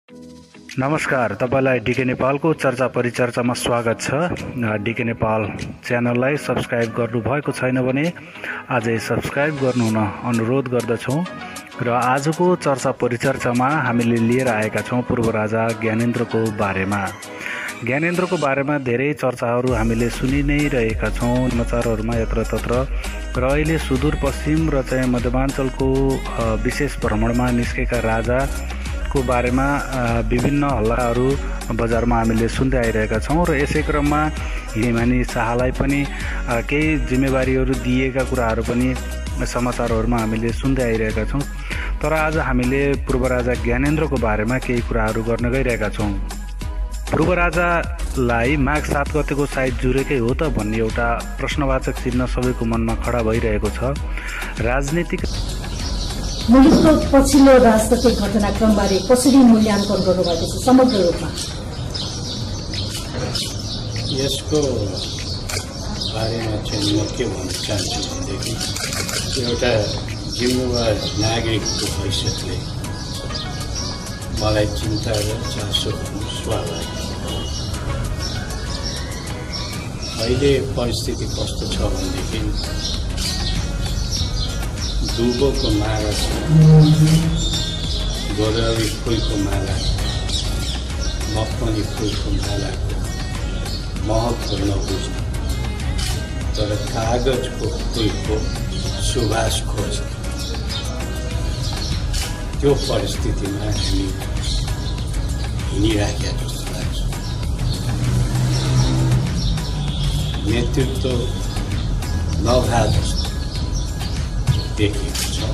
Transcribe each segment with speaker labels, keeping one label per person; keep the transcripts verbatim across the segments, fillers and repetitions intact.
Speaker 1: नमस्कार, तपाईलाई डीके नेपालको चर्चा परिचर्चामा स्वागत छ। डीके नेपाल च्यानललाई सब्स्क्राइब गर्नु भएको छैन भने आजै सब्स्क्राइब गर्नु हुन अनुरोध गर्दछौँ। र आजको चर्चा परिचर्चामा हामीले लिएर आएका छौँ पूर्व राजा ज्ञानेन्द्रको बारेमा। ज्ञानेन्द्रको बारेमा धेरै चर्चाहरू हामीले सुनि नै रहेका छौँ समाचारहरूमा यत्रतत्र। र अहिले सुदूरपश्चिम र चाहिँ मध्यमाञ्चलको विशेष भ्रमणमा निस्केका राजा को बारेमा विभिन्न हल्लाहरू बजारमा हामीले सुन्दै आइरहेका छौँ। र यसै क्रममा हिमानी शाहलाई पनि केही जिम्मेवारीहरू दिएका कुराहरू पनि समाचारहरूमा हामीले सुन्दै आइरहेका छौँ। तर आज हामीले पूर्व राजा ज्ञानेन्द्रको बारेमा केही कुराहरू गर्न गइरहेका छौँ। पूर्व राजालाई माघ सात गतेको सायद जुरेकै हो त भन्ने एउटा प्रश्नवाचक चिन्ह सबैको मनमा खडा भइरहेको छ। राजनीतिक
Speaker 2: मुलुकको पछिल्लो राजनैतिक घटनाक्रमबारे कसरी मूल्याङ्कन गर्नुभएको छ समग्र रूपमा?
Speaker 3: यसको बारेमा चाहिँ म के भन्न चाहन्छु भनेदेखि एउटा जिम्मेवार नागरिकको हैसियतले मलाई चिन्ता र चासो हुनु स्वाभाविक। अहिले परिस्थिति कस्तो छ भनेदेखि दुबोको माला छ, गोदावरी फुलको माला, मखमली फुलको मालाको महत्त्व नबुझ्नु, तर कागजको फुलको सुवास खोज्नु, त्यो परिस्थितिमा हामी हिँडिराखेका जस्तो लाग्छ। नेतृत्व नभए जस्तो देखिएको छ।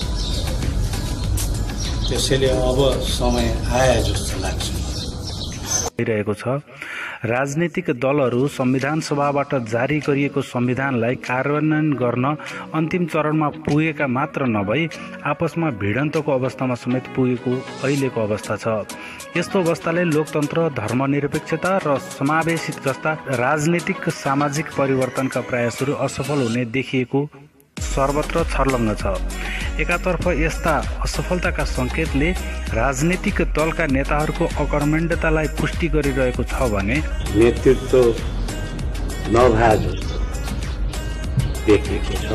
Speaker 3: त्यसैले अब समय आए जस्तो लाग्छ
Speaker 1: रहेको छ। राजनीतिक दलहरू संविधान सभाबाट जारी गरिएको संविधानलाई कार्यान्वयन गर्न अन्तिम चरणमा पुगेका मात्र नभई आपसमा भिडन्तको अवस्थामा समेत पुगेको अहिलेको अवस्था छ। यस्तो अवस्थाले लोकतन्त्र, धर्मनिरपेक्षता र समावेशित जस्ता राजनीतिक सामाजिक परिवर्तनका प्रयासहरू असफल हुने देखिएको सर्वत्र छर्लङ्ग छ। एकातर्फ यस्ता असफलताका सङ्केतले राजनीतिक दलका नेताहरूको अकर्मण्यतालाई पुष्टि गरिरहेको छ भने
Speaker 3: नेतृत्व नभए जस्तो देखिएको छ।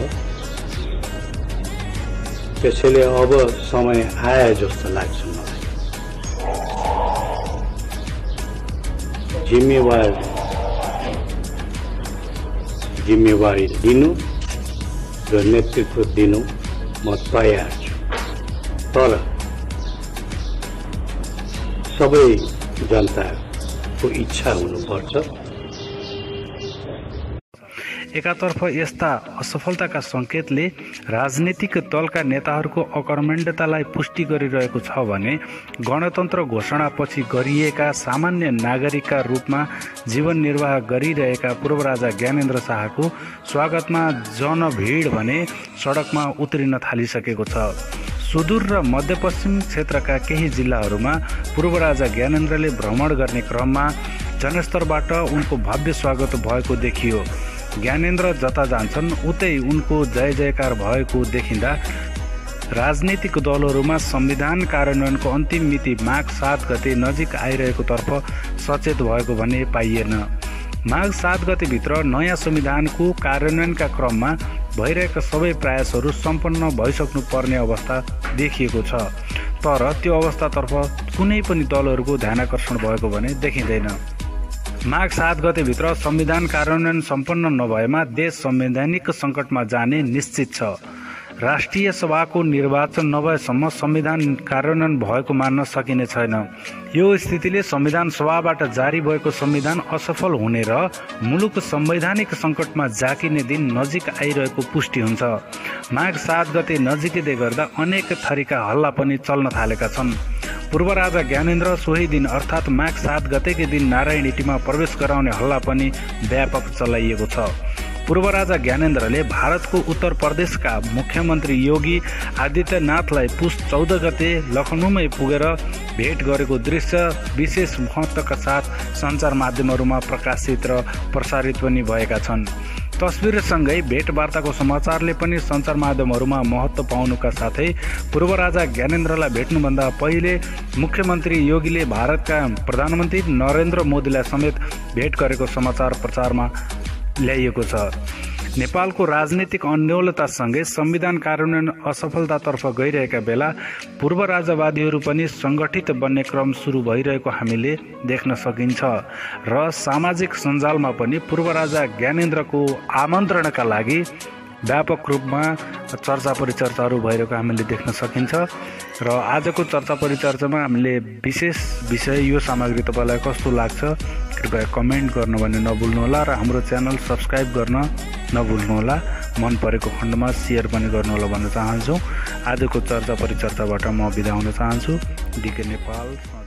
Speaker 3: त्यसैले अब समय आए जस्तो लाग्छ मलाई। जिम्मेवार जिम्मेवारी लिनु र नेतृत्व दिनु म तयार छु, तर सबै जनताको इच्छा हुनुपर्छ।
Speaker 1: एकातर्फ यस्ता असफलताका सङ्केतले राजनीतिक दलका नेताहरूको अकर्मण्यतालाई पुष्टि गरिरहेको छ भने गणतन्त्र घोषणापछि गरिएका सामान्य नागरिकका रूपमा जीवन निर्वाह गरिरहेका पूर्व राजा ज्ञानेन्द्र शाहको स्वागतमा जनभिड भने सडकमा उत्रिन थालिसकेको छ। सुदूर र मध्यपश्चिम क्षेत्रका केही जिल्लाहरूमा पूर्व राजा ज्ञानेन्द्रले भ्रमण गर्ने क्रममा जनस्तरबाट उनको भव्य स्वागत भएको देखियो। ज्ञानेन्द्र जता जान्छन् उतै उनको जय जयकार भएको देखिँदा राजनीतिक दलहरूमा संविधान कार्यान्वयनको अन्तिम मिति माघ सात गते नजिक आइरहेको तर्फ सचेत भएको भने पाइएन। माघ सात गतेभित्र नयाँ संविधानको कार्यान्वयनका क्रममा भइरहेका सबै प्रयासहरू सम्पन्न भइसक्नु पर्ने अवस्था देखिएको छ। तर त्यो अवस्थातर्फ कुनै पनि दलहरूको ध्यानाकर्षण भएको भने देखिँदैन। माघ सात गतेभित्र संविधान कार्यान्वयन सम्पन्न नभएमा देश संवैधानिक सङ्कटमा जाने निश्चित छ। राष्ट्रिय सभाको निर्वाचन नभएसम्म संविधान कार्यान्वयन भएको मान्न सकिने छैन। यो स्थितिले संविधान सभाबाट जारी भएको संविधान असफल हुने र मुलुक संवैधानिक सङ्कटमा जाकिने दिन नजिक आइरहेको पुष्टि हुन्छ। माघ सात गते नजिकै गर्दा अनेक थरीका हल्ला पनि चल्न थालेका छन्। पूर्व राजा ज्ञानेन्द्र सोही दिन अर्थात् माघ सात गतेकै दिन नारायणहिटीमा प्रवेश गराउने हल्ला पनि व्यापक चलाइएको छ। पूर्व राजा ज्ञानेन्द्रले भारतको उत्तर प्रदेशका मुख्यमन्त्री योगी आदित्यनाथलाई पुष चौध गते लखनऊमै पुगेर भेट गरेको दृश्य विशेष महत्त्वका साथ सञ्चार माध्यमहरूमा प्रकाशित र प्रसारित पनि भएका छन्। तस्बिरसँगै भेटवार्ताको समाचारले पनि सञ्चार माध्यमहरूमा महत्त्व पाउनुका साथै पूर्व राजा ज्ञानेन्द्रलाई भेट्नुभन्दा पहिले मुख्यमन्त्री योगीले भारतका प्रधानमन्त्री नरेन्द्र मोदीलाई समेत भेट गरेको समाचार प्रचारमा ल्याइएको छ। नेपालको राजनीतिक अन्योलतासँगै संविधान कार्यान्वयन असफलतातर्फ गइरहेका बेला पूर्व राजावादीहरू पनि सङ्गठित बन्ने क्रम सुरु भइरहेको हामीले देख्न सकिन्छ र सामाजिक सञ्जालमा पनि पूर्व राजा ज्ञानेन्द्रको आमन्त्रणका लागि व्यापक रूपमा चर्चा परिचर्चाहरू भइरहेको हामीले देख्न सकिन्छ र आजको चर्चा परिचर्चामा हामीले विशेष विषय यो सामग्री तपाईँलाई कस्तो लाग्छ कृपया कमेन्ट गर्न भने नभुल्नुहोला र हाम्रो च्यानल सब्सक्राइब गर्न नभुल्नुहोला। मन परेको खण्डमा सेयर पनि गर्नुहोला भन्न चाहन्छु। आजको चर्चा परिचर्चाबाट म बिदा हुन चाहन्छु। डिके नेपाल।